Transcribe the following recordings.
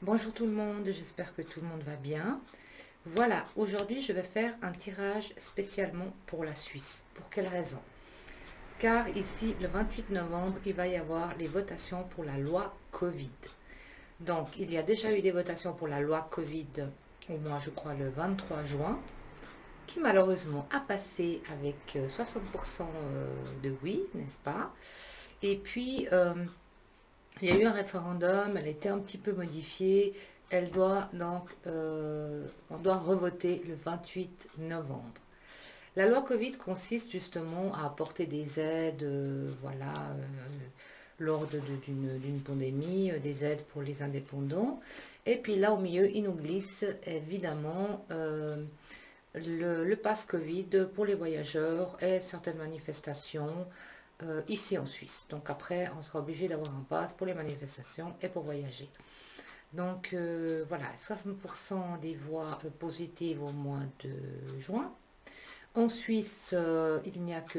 Bonjour tout le monde, j'espère que tout le monde va bien. Voilà, aujourd'hui je vais faire un tirage spécialement pour la Suisse. Pour quelle raison? Car ici, le 28 novembre, il va y avoir les votations pour la loi Covid. Donc, il y a déjà eu des votations pour la loi Covid au mois, je crois, le 23 juin, qui malheureusement a passé avec 60% de oui, n'est-ce pas? Et puis, il y a eu un référendum, elle a été un petit peu modifiée. Elle doit donc, on doit revoter le 28 novembre. La loi Covid consiste justement à apporter des aides, voilà, lors d'une pandémie, des aides pour les indépendants. Et puis là, au milieu, il nous glisse évidemment le pass Covid pour les voyageurs et certaines manifestations ici en Suisse. Donc après, on sera obligé d'avoir un pass pour les manifestations et pour voyager. Donc voilà, 60% des voix positives au mois de juin. En Suisse, il n'y a que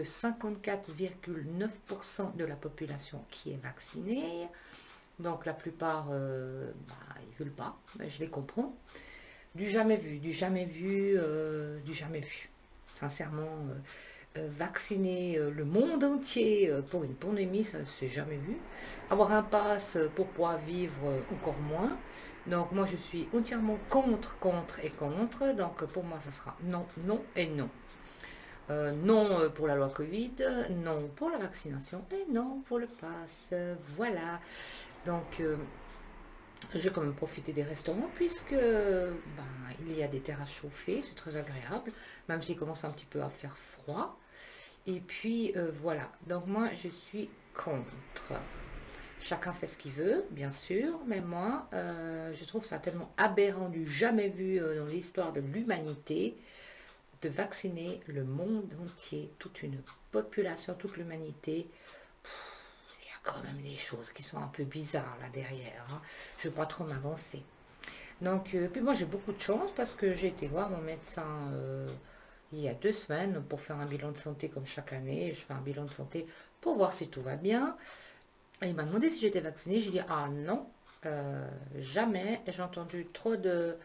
54,9% de la population qui est vaccinée. Donc la plupart, ils ne veulent pas, mais je les comprends. Du jamais vu, du jamais vu, du jamais vu. Sincèrement, vacciner le monde entier pour une pandémie, ça ne s'est jamais vu. Avoir un pass pour pouvoir vivre encore moins. Donc moi je suis entièrement contre, contre et contre. Donc pour moi ça sera non, non et non. Non pour la loi Covid, non pour la vaccination et non pour le pass. Voilà. Donc je vais quand même profiter des restaurants puisque il y a des terrasses chauffées, c'est très agréable, même s'il commence un petit peu à faire froid. Et puis voilà, donc moi je suis contre. Chacun fait ce qu'il veut, bien sûr, mais moi je trouve ça tellement aberrant du jamais vu dans l'histoire de l'humanité de vacciner le monde entier, toute une population, toute l'humanité. Il y a quand même des choses qui sont un peu bizarres là derrière, hein. Je ne veux pas trop m'avancer. Donc, puis moi j'ai beaucoup de chance parce que j'ai été voir mon médecin il y a 2 semaines pour faire un bilan de santé comme chaque année. Je fais un bilan de santé pour voir si tout va bien. Et il m'a demandé si j'étais vaccinée. J'ai dit ah non, jamais. J'ai entendu trop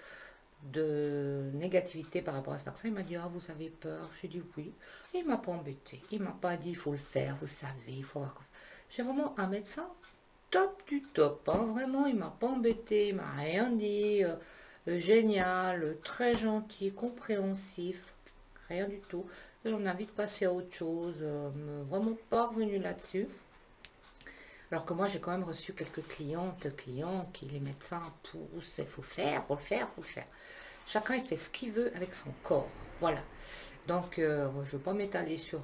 de négativité par rapport à ce vaccin. Il m'a dit ah vous avez peur. J'ai dit oui. Et il m'a pas embêté. Il m'a pas dit il faut le faire. Vous savez, il faut avoir. J'ai vraiment un médecin top du top, hein. Vraiment, il m'a pas embêté, il m'a rien dit. Génial, très gentil, compréhensif, rien du tout. Et on a vite passé à autre chose, vraiment pas revenu là-dessus. Alors que moi, j'ai quand même reçu quelques clients qui les médecins poussent, il faut faire, faut le faire, faut le faire. Chacun, il fait ce qu'il veut avec son corps, voilà. Donc, je ne veux pas m'étaler sur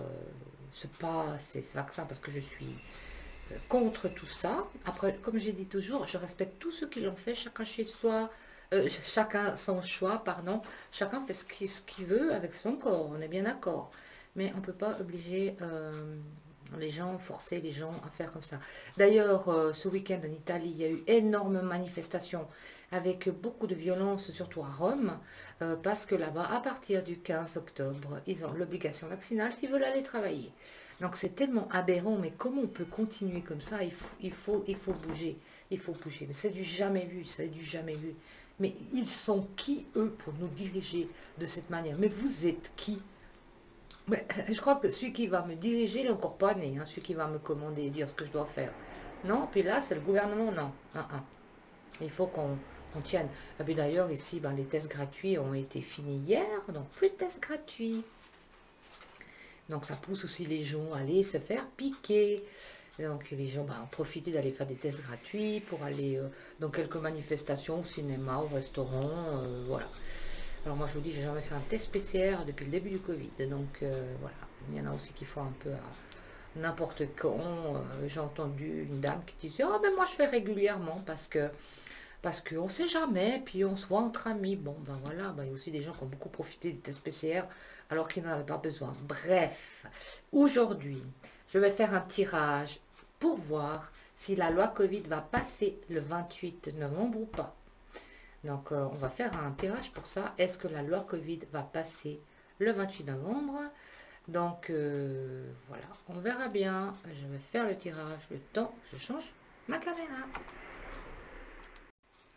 ce vaccin parce que je suis contre tout ça. Après, comme j'ai dit toujours, je respecte tous ceux qui l'ont fait, chacun chez soi, chacun son choix, pardon. Chacun fait ce qu'il veut avec son corps, on est bien d'accord. Mais on ne peut pas obliger les gens, forcer les gens à faire comme ça. D'ailleurs, ce week-end en Italie, il y a eu énormément de manifestations avec beaucoup de violence, surtout à Rome, parce que là-bas, à partir du 15 octobre, ils ont l'obligation vaccinale s'ils veulent aller travailler. Donc c'est tellement aberrant, mais comment on peut continuer comme ça? Il faut bouger, il faut bouger. Mais c'est du jamais vu, c'est du jamais vu. Mais ils sont qui, eux, pour nous diriger de cette manière? Mais vous êtes qui? Mais, je crois que celui qui va me diriger, il n'est encore pas né, hein, celui qui va me commander et dire ce que je dois faire. Non, puis là, c'est le gouvernement, non. Il faut qu'on tienne. Et puis d'ailleurs, ici, les tests gratuits ont été finis hier, donc plus de tests gratuits. Donc ça pousse aussi les gens à aller se faire piquer. Donc les gens ont profité d'aller faire des tests gratuits pour aller dans quelques manifestations, au cinéma, au restaurant, voilà. Alors moi je vous dis, j'ai jamais fait un test PCR depuis le début du Covid. Donc voilà, il y en a aussi qui font un peu à n'importe quand. J'ai entendu une dame qui disait, oh ben moi je fais régulièrement parce qu'on ne sait jamais, puis on se voit entre amis. Bon, ben voilà, il y a aussi des gens qui ont beaucoup profité des tests PCR alors qu'ils n'en avaient pas besoin. Bref, aujourd'hui, je vais faire un tirage pour voir si la loi Covid va passer le 28 novembre ou pas. Donc, on va faire un tirage pour ça. Est-ce que la loi Covid va passer le 28 novembre? Donc, voilà, on verra bien. Je vais faire le tirage. Le temps, je change ma caméra.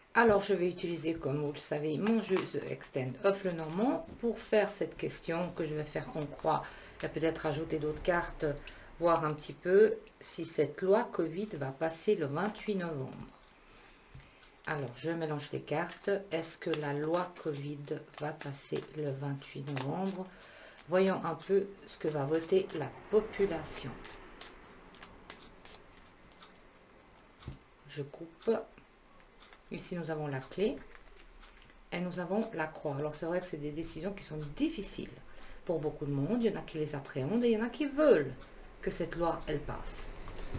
Alors, je vais utiliser, comme vous le savez, mon jeu The Extend of Lenormand pour faire cette question que je vais faire en croix. Et peut-être ajouter d'autres cartes, voir un petit peu si cette loi Covid va passer le 28 novembre. Alors, je mélange les cartes. Est-ce que la loi Covid va passer le 28 novembre? Voyons un peu ce que va voter la population. Je coupe. Ici, nous avons la clé. Et nous avons la croix. Alors, c'est vrai que c'est des décisions qui sont difficiles pour beaucoup de monde. Il y en a qui les appréhendent et il y en a qui veulent que cette loi, elle passe.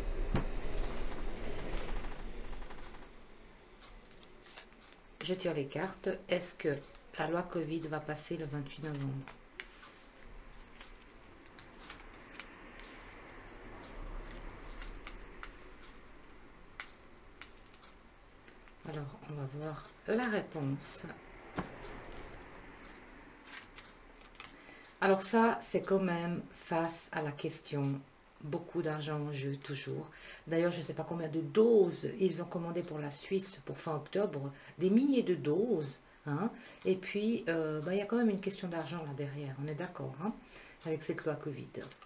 Je tire les cartes. Est-ce que la loi Covid va passer le 28 novembre? Alors, on va voir la réponse. Alors ça, c'est quand même face à la question. Beaucoup d'argent en jeu, toujours. D'ailleurs, je ne sais pas combien de doses ils ont commandé pour la Suisse pour fin octobre. Des milliers de doses. Hein. Et puis, il y a quand même une question d'argent là derrière. On est d'accord, hein, avec cette loi Covid.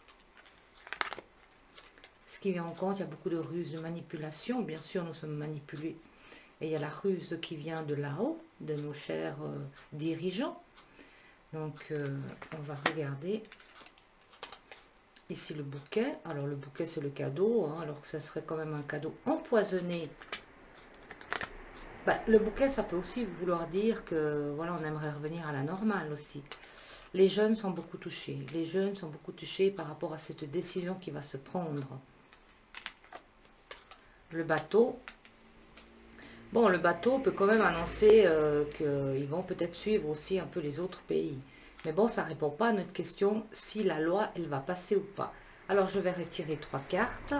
Ce qui vient en compte, il y a beaucoup de ruses de manipulation. Bien sûr, nous sommes manipulés. Et il y a la ruse qui vient de là-haut, de nos chers dirigeants. Donc, on va regarder ici le bouquet. Alors, le bouquet, c'est le cadeau, hein, alors que ça serait quand même un cadeau empoisonné. Le bouquet, ça peut aussi vouloir dire que, voilà, on aimerait revenir à la normale aussi. Les jeunes sont beaucoup touchés. Les jeunes sont beaucoup touchés par rapport à cette décision qui va se prendre. Le bateau. Bon, le bateau peut quand même annoncer qu'ils vont peut-être suivre aussi un peu les autres pays. Mais bon, ça ne répond pas à notre question si la loi, elle va passer ou pas. Alors, je vais retirer 3 cartes.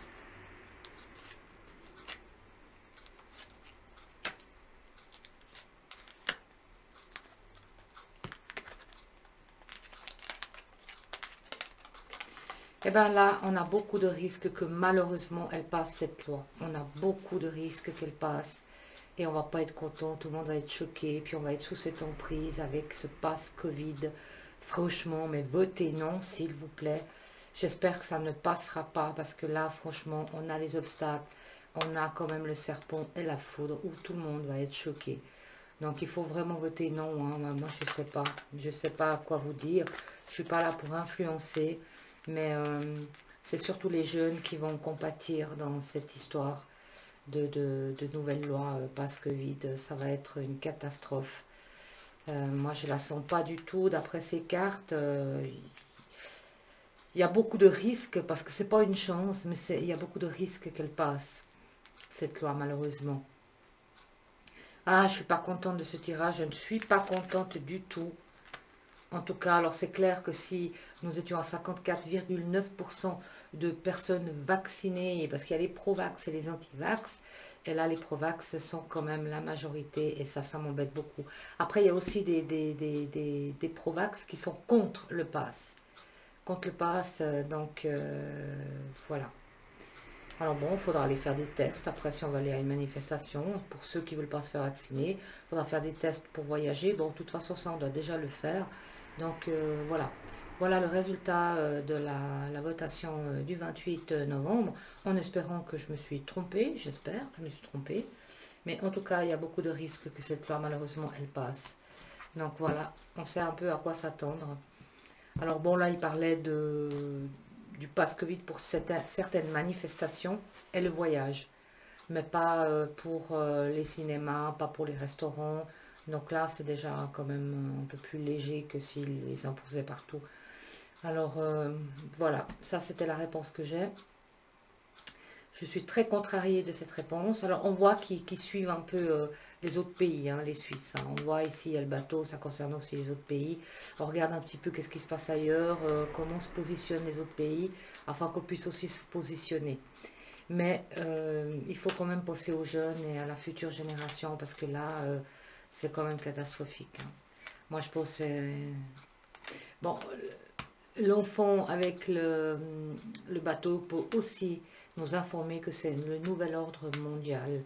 Et bien là, on a beaucoup de risques que malheureusement, elle passe cette loi. On a beaucoup de risques qu'elle passe. Et on va pas être content, tout le monde va être choqué. Puis on va être sous cette emprise avec ce passe Covid. Franchement, mais votez non, s'il vous plaît. J'espère que ça ne passera pas parce que là, franchement, on a les obstacles. On a quand même le serpent et la foudre où tout le monde va être choqué. Donc, il faut vraiment voter non. Hein. Moi, je sais pas. Je sais pas quoi vous dire. Je suis pas là pour influencer. Mais c'est surtout les jeunes qui vont compatir dans cette histoire de nouvelles lois passe Covid. Ça va être une catastrophe. Moi, je la sens pas du tout. D'après ces cartes, il y a beaucoup de risques, parce que c'est pas une chance, mais il y a beaucoup de risques qu'elle passe, cette loi, malheureusement. Ah, je suis pas contente de ce tirage. Je ne suis pas contente du tout. En tout cas, alors c'est clair que si nous étions à 54,9% de personnes vaccinées, parce qu'il y a les pro-vax et les anti-vax, et là les pro-vax sont quand même la majorité, et ça m'embête beaucoup. Après, il y a aussi des pro-vax qui sont contre le pass. Contre le pass, donc voilà. Alors bon, il faudra aller faire des tests. Après, si on va aller à une manifestation, pour ceux qui ne veulent pas se faire vacciner, il faudra faire des tests pour voyager. Bon, de toute façon, ça, on doit déjà le faire. Donc voilà. Voilà le résultat de la votation du 28 novembre, en espérant que je me suis trompée. J'espère que je me suis trompée. Mais en tout cas, il y a beaucoup de risques que cette loi, malheureusement, elle passe. Donc voilà, on sait un peu à quoi s'attendre. Alors bon, là, il parlait du pass Covid pour certaines manifestations et le voyage. Mais pas pour les cinémas, pas pour les restaurants. Donc là, c'est déjà quand même un peu plus léger que s'ils les imposaient partout. Alors, voilà, ça c'était la réponse que j'ai. Je suis très contrariée de cette réponse. Alors, on voit qu'ils suivent un peu les autres pays, hein, les Suisses. Hein. On voit ici, il y a le bateau, ça concerne aussi les autres pays. On regarde un petit peu qu'est-ce qui se passe ailleurs, comment se positionnent les autres pays, afin qu'on puisse aussi se positionner. Mais il faut quand même penser aux jeunes et à la future génération, parce que là, c'est quand même catastrophique. Hein. Moi, je pense... Bon, l'enfant avec le bateau peut aussi nous informer que c'est le nouvel ordre mondial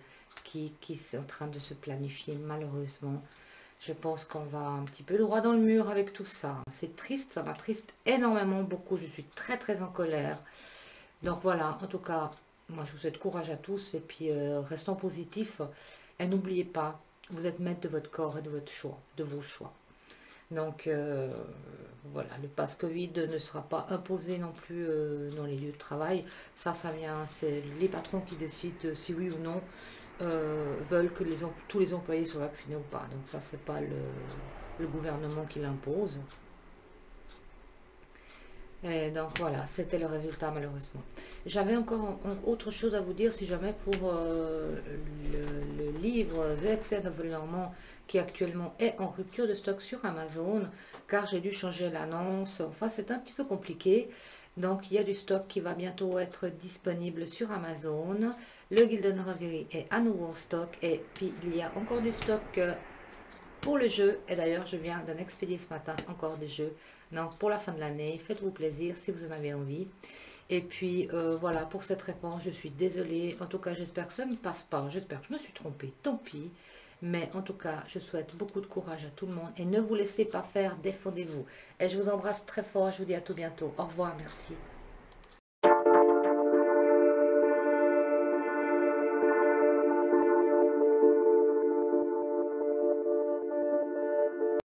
qui est en train de se planifier, malheureusement. Je pense qu'on va un petit peu droit dans le mur avec tout ça. C'est triste, ça m'attriste énormément, beaucoup. Je suis très très en colère. Donc voilà, en tout cas, moi je vous souhaite courage à tous et puis restons positifs. Et n'oubliez pas, vous êtes maître de votre corps et de votre choix, de vos choix. Donc voilà, le pass Covid ne sera pas imposé non plus dans les lieux de travail. Ça vient, c'est les patrons qui décident si oui ou non veulent que tous les employés soient vaccinés ou pas. Donc ça, c'est pas le gouvernement qui l'impose. Et donc voilà, c'était le résultat malheureusement. J'avais encore autre chose à vous dire si jamais pour le livre The Excel of Normand qui actuellement est en rupture de stock sur Amazon car j'ai dû changer l'annonce. Enfin, c'est un petit peu compliqué. Donc il y a du stock qui va bientôt être disponible sur Amazon. Le Gilden Reverie est à nouveau en stock et puis il y a encore du stock pour le jeu. Et d'ailleurs, je viens d'en expédier ce matin encore des jeux. Donc pour la fin de l'année, faites-vous plaisir si vous en avez envie. Et puis voilà, pour cette réponse, je suis désolée. En tout cas, j'espère que ça ne passe pas. J'espère que je me suis trompée, tant pis. Mais en tout cas, je souhaite beaucoup de courage à tout le monde. Et ne vous laissez pas faire, défendez-vous. Et je vous embrasse très fort. Je vous dis à tout bientôt. Au revoir, merci.